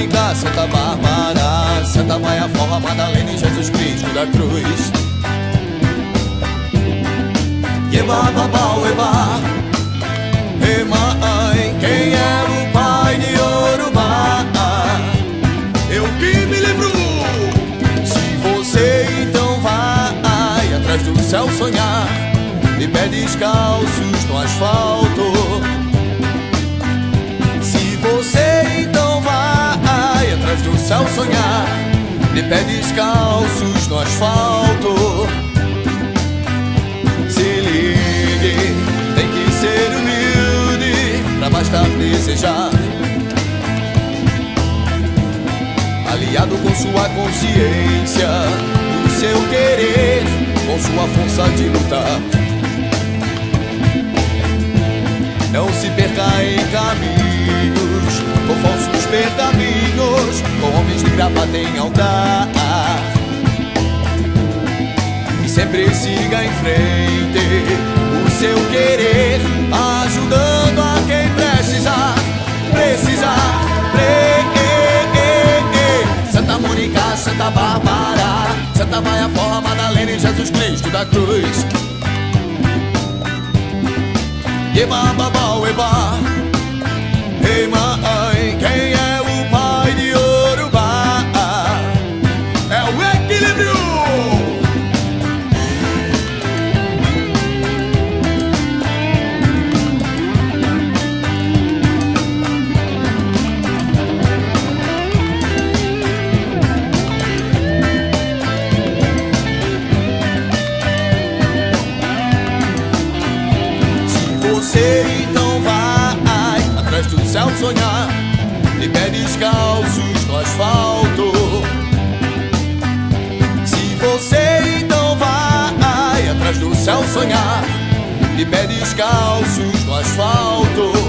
Mônica, Santa Bárbara, Santa Maia, Forra, Madalena e Jesus Cristo da Cruz. Eba, babau, eba. Ei, mãe, quem é o pai de Yorubá? Eu que me lembro. Se você então vai atrás do céu sonhar, de pé descalços no asfalto. Se você então vai atrás do céu sonhar, de pé descalços no asfalto. Se ligue, tem que ser humilde pra bastar desejar, aliado com sua consciência, o seu querer, com sua força de lutar. Não se perca em caminhos, com falsos pergaminhos, com homens de gravata em altar. E sempre siga em frente o seu querer, ajudando a quem precisar. Santa Mônica, Santa Bárbara, Santa Maia, Forra, Madalena e Jesus Cristo da Cruz. Eba, babau, eba. Ei, mãe, quem é o pai de Yorubá? É o equilíbrio. Você então vai atrás do céu sonhar, de pé descalços no asfalto. Se você então vai atrás do céu sonhar, de pé descalços no asfalto.